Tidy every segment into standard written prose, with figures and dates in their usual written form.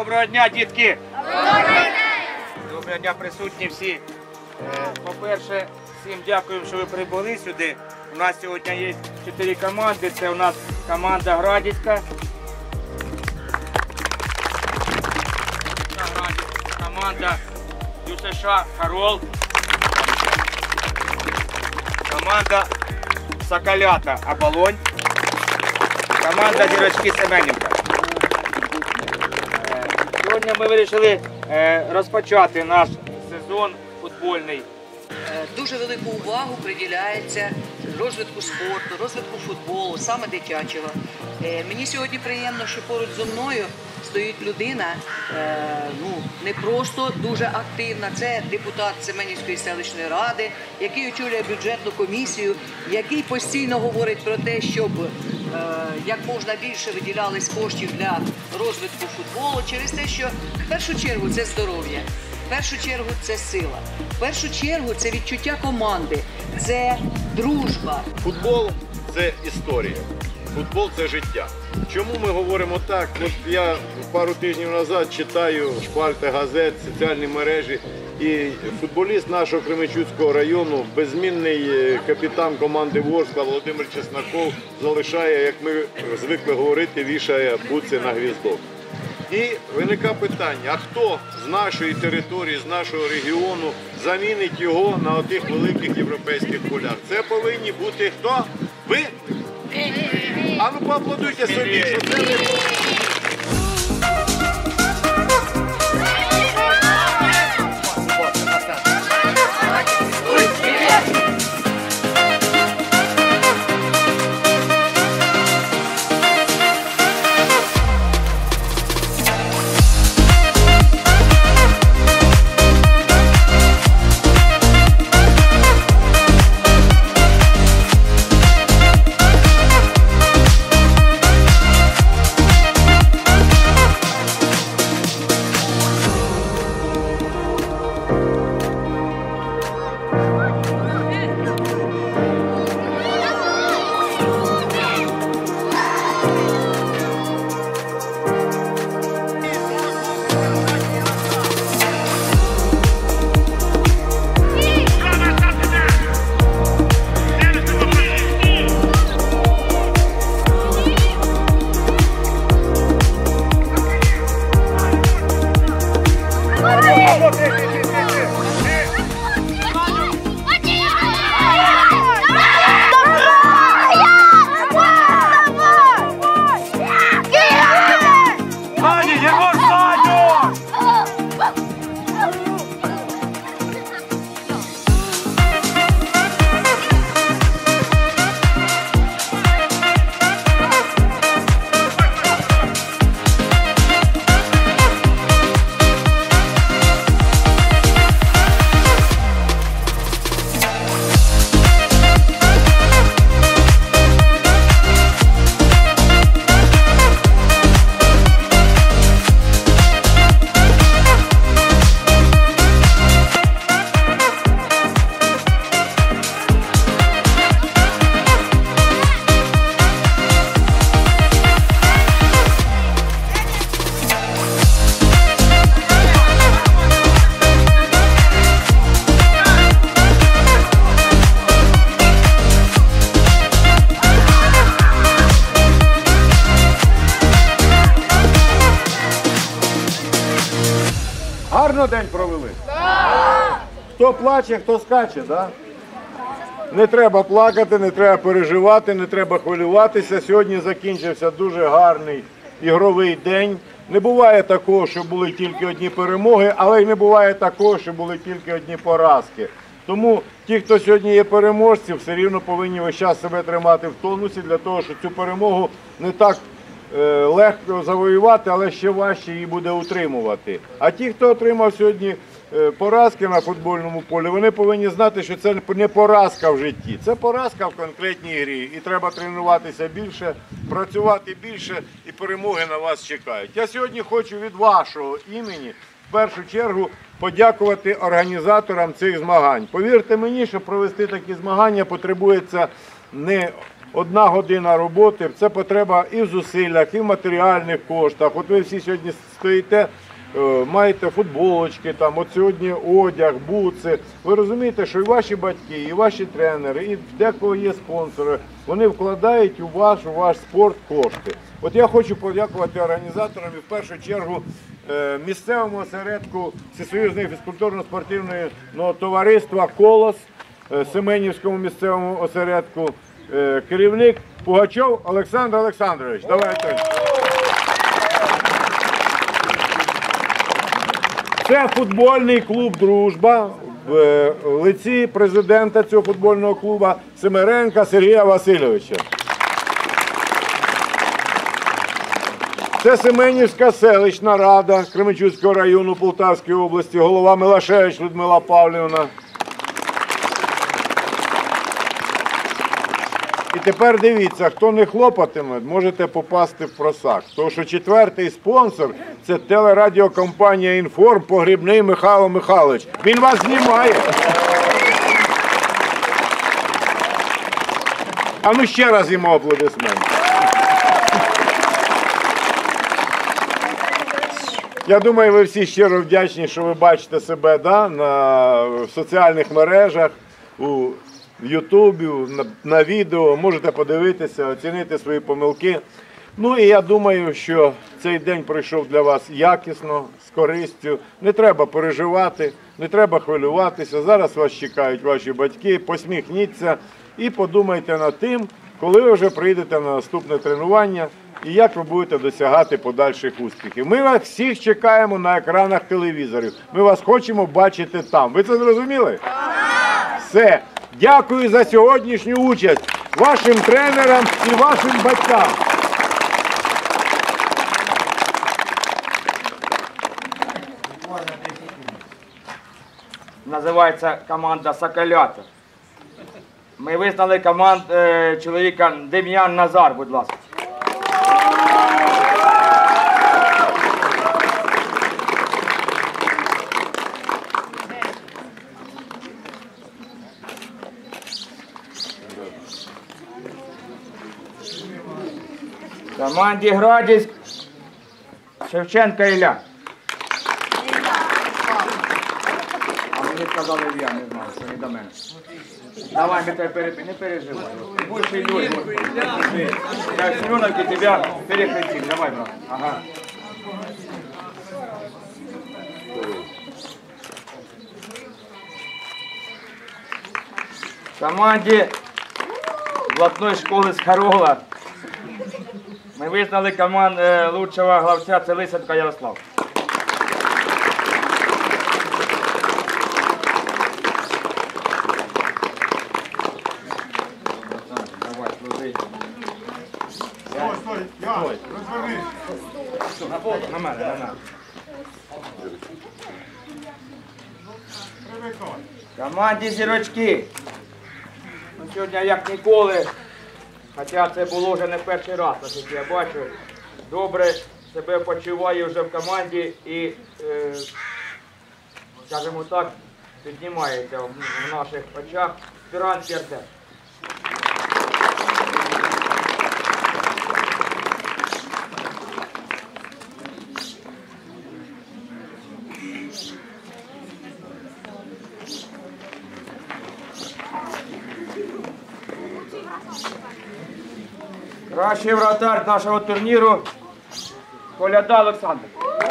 Доброго дня, дітки! Доброго дня! Доброго дня, присутні всі. По-перше, всім дякую, що ви прибули сюди. У нас сьогодні є 4 команди. Це у нас команда Градівська, команда ЮСШ Харол, команда Соколята Оболонь, команда Зірочки Семенівка. Сьогодні ми вирішили розпочати наш сезон футбольний. Дуже велику увагу приділяється розвитку спорту, розвитку футболу, саме дитячого. Мені сьогодні приємно, що поруч зі мною стоїть людина, не просто дуже активна, це депутат Семенівської селищної ради, який очолює бюджетну комісію, який постійно говорить про те, щоб як можна більше виділялись коштів для розвитку футболу, через те, що в першу чергу це здоров'я, в першу чергу це сила, в першу чергу це відчуття команди, це дружба. Футбол – це історія, футбол – це життя. Чому ми говоримо так? От я пару тижнів назад читаю шпальти газет, соціальні мережі, і футболіст нашого Кременчуцького району, беззмінний капітан команди Ворскла Володимир Чесноков залишає, як ми звикли говорити, вішає буци на гвіздок. І виникає питання, а хто з нашої території, з нашого регіону замінить його на отих великих європейських полях? Це повинні бути хто? Ви? А ну поаплодуйте собі, що це ви. Гарно день провели? Так! Хто плаче, хто скаче, так? Не треба плакати, не треба переживати, не треба хвилюватися. Сьогодні закінчився дуже гарний ігровий день. Не буває такого, що були тільки одні перемоги, але й не буває такого, що були тільки одні поразки. Тому ті, хто сьогодні є переможці, все рівно повинні весь час себе тримати в тонусі, для того, щоб цю перемогу не так легко завоювати, але ще важче її буде утримувати. А ті, хто отримав сьогодні поразки на футбольному полі, вони повинні знати, що це не поразка в житті, це поразка в конкретній грі. І треба тренуватися більше, працювати більше, і перемоги на вас чекають. Я сьогодні хочу від вашого імені в першу чергу подякувати організаторам цих змагань. Повірте мені, що провести такі змагання потребується не 1 година роботи, це потреба і в зусиллях, і в матеріальних коштах. От ви всі сьогодні стоїте, маєте футболочки, там, от сьогодні одяг, бутси. Ви розумієте, що і ваші батьки, і ваші тренери, і декого є спонсори, вони вкладають у ваш спорт кошти. От я хочу подякувати організаторам і в першу чергу місцевому осередку Всесоюзного фізкультурно-спортивного товариства «Колос», Семенівському місцевому осередку, керівник Пугачов Олександр Олександрович. Давайте. Це футбольний клуб «Дружба» в лиці президента цього футбольного клубу Семеренка Сергія Васильовича. Це Семенівська селищна рада Кременчуцького району Полтавської області, голова Милашевич Людмила Павлівна. І тепер дивіться, хто не хлопатиме, можете попасти в просак. Тому що 4-й спонсор – це телерадіокомпанія «Інформ» Погрібний Михайло Михайлович. Він вас знімає. А ну ще раз йому аплодисменти. Я думаю, ви всі щиро вдячні, що ви бачите себе в соціальних мережах, у Ютубі, на відео, можете подивитися, оцінити свої помилки. Ну і я думаю, що цей день пройшов для вас якісно, з користю. Не треба переживати, не треба хвилюватися. Зараз вас чекають ваші батьки, посміхніться і подумайте над тим, коли ви вже прийдете на наступне тренування і як ви будете досягати подальших успіхів. Ми вас всіх чекаємо на екранах телевізорів. Ми вас хочемо бачити там. Ви це зрозуміли? Все. Дякую за сьогоднішню участь вашим тренерам і вашим батькам. Називається команда «Соколята». Ми визнали чоловіка Дем'ян Назар, будь ласка. Команді Градіськ Шевченка Ілля. А мені сказали Ілля, не знаю, що не до мене. Давай, ми тебе не переживай. Більше Іллю. Я Семеновки тебе перехрестил. Давай, брат. Ага. Команді блатної школи з Харола ми визнали лучшого гравця, це Лисенко Ярослав. Давай, служи. Стой, розвернись. На мене. Команді «Зірочки». Сьогодні, як ніколи, хоча це було вже не перший раз, наскільки я бачу, добре себе почуває вже в команді і, скажімо так, піднімається в наших очах Спіранський Артем. Кращий вратар нашого турніру Коляда Олександр.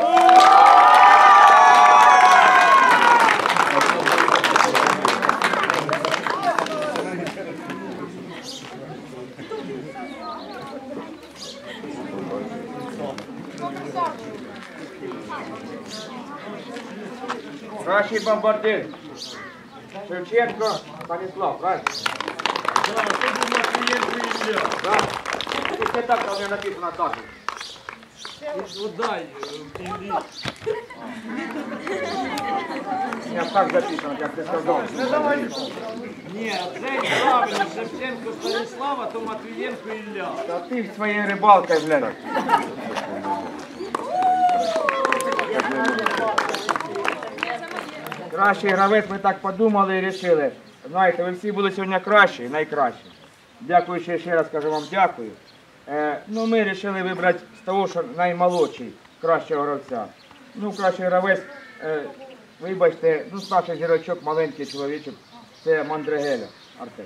Кращий бомбардир Шевченко Станіслав, правильно? Да. Це так, у мене написано так. Дай, Іллі. Я так записано, як ти сказав. Ні, це правильно, Шевченко Станіслав, а то Матвієнко Ілля. Та ти своєю рибалкою, блядь. Кращий гравець, ми так подумали і вирішили. Знаєте, ви всі були сьогодні кращі, найкращі. Дякую ще раз кажу вам дякую. Ну, ми вирішили вибрати з того, що наймолодший, кращого гравця. Ну, кращий гравець, вибачте, ну, старший зірочок, маленький чоловічок, це Мандригеля Артем.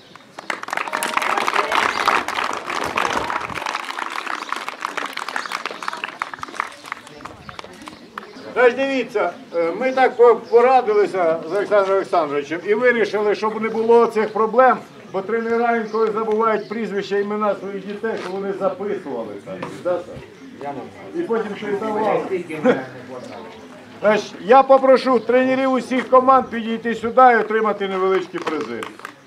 Тож дивіться, ми так порадилися з Олександром Олександровичем і вирішили, щоб не було цих проблем, бо тренера інколи забувають прізвища, імена своїх дітей, що вони записували. І потім щось давали. Значить, я попрошу тренерів усіх команд підійти сюди і отримати невеличкі призи.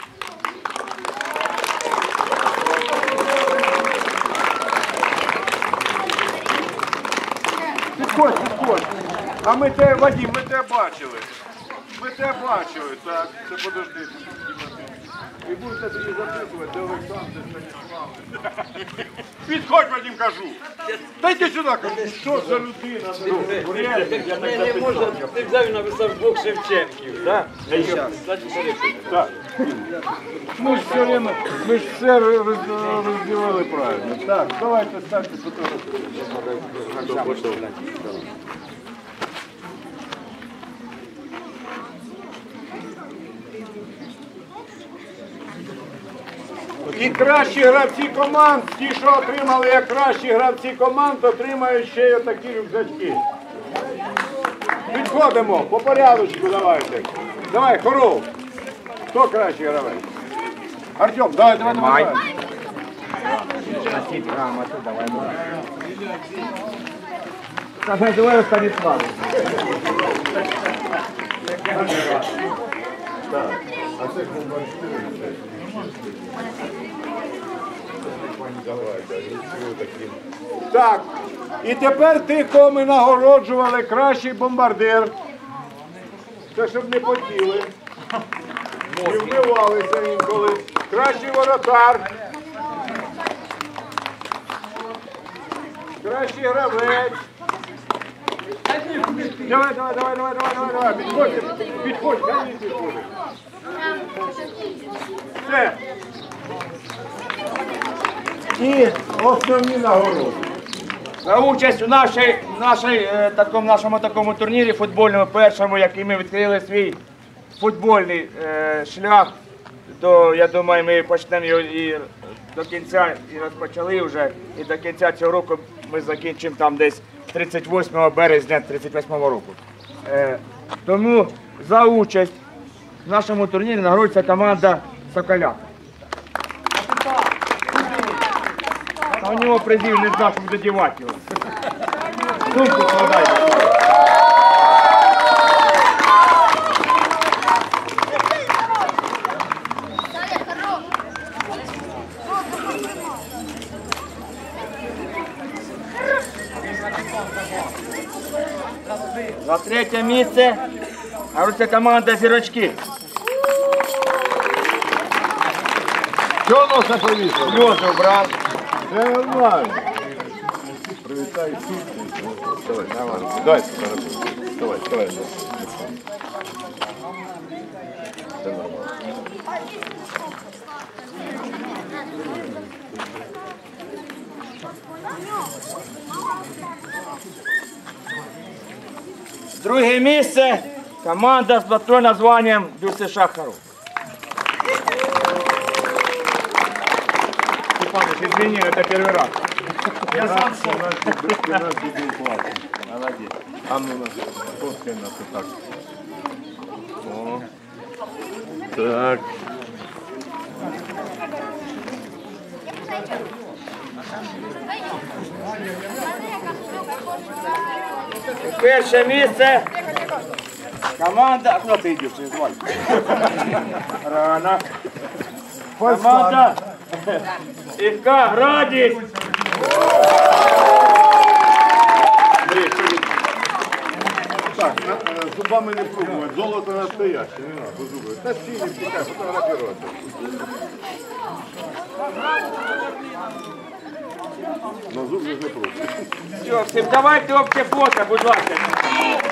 Підходь, підходь. А ми тебе, Вадим, ми тебе бачили. Ми тебе бачили, так, це подожди. І будете тоді записувати, де Олександр Станіславович. Підходь, Вадим, кажу. Та йди сюди, кажу, що за людина? Не можна, ти взяв і написав двох Шевченків. Так? Так. Ми ж все время, ми ж все розділили правильно. Так, давайте ставте фотографію. І кращі гравці команд, ті, що отримали як кращі гравці команд, отримають ще й отакі рюкзачки. Підходимо, по порядочку давайте. Давай, Хоров. Хто кращий гравець? Артем, давай, давай, давай. Носить грамоту, давай, давай. Так, називаю Станіслав. А це так, і тепер ти, кого ми нагороджували, кращий бомбардир. Це щоб не потіли. Не вбивалися інколи. Кращий воротар. Кращий гравець. Давай, давай, давай, давай, давай, давай. Підходь, підходь, хай він підходить. Все. І основні нагороди. За участь у нашому такому турнірі футбольному, першому, який ми відкрили свій футбольний шлях, то я думаю, ми почнемо його і до кінця, і розпочали вже, і до кінця цього року ми закінчимо там десь 38 березня 38 року. Тому за участь в нашому турнірі нагороджується команда Соколята. А у нього призів не знав, щоб задівати його. Сумку складайте. За третє місце нагороджується команда «Зірочки». Що носа повісили? Сльози брат. Це нормально. Привітай всіх. Давай, давай. Дай фотографію. Давай, давай. Це нормально. Друге місце команда з золотим названням «Дюси Шахаров». Степаныч, извини, это первый раз. Я сам молодец. А ну нас, фоткай нас вот так. О. Так. Перше місце команда... Куда ты идешь? Не звали. Рано. Команда ФК Градість. Так, зубами не пробувати. Золото настояще, не надо зуби. Та стіни втікай, фотографувати. На зуби ж не пробуй. Все, всім давайте общее фото, будь ласка.